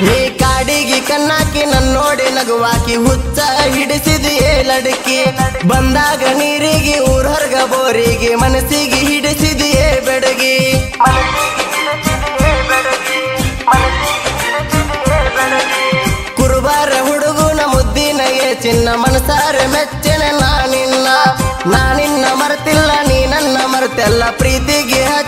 ನೀ ಕಾಡಿಗೆ ಕಣ್ಣಾಕಿ ನನ್ನೋಡಿ ನಗುವಾಕಿ ಹುಚ್ಚ ಹಿಡಿಸಿದೆಯೇ ಲಡಕಿ ಬಂದಾಗ ನೀರಿಗೆ ಊರ್ ಹೊರಗ ಬೋರಿಗೆ ಮನಸ್ಸಿಗೆ ಹಿಡಿಸಿದೆಯೇ ಬೆಡಗಿ ಕುರುಬಾರ ಹುಡುಗನ ಮುದ್ದಿನಗೆ ಚಿನ್ನ ಮನಸಾರ ಮೆಚ್ಚನೆ ನಾನಿನ್ನ ಮರ್ತಿಲ್ಲ ನೀ ನನ್ನ ಮರ್ತೆಲ್ಲ ಪ್ರೀತಿಗೆ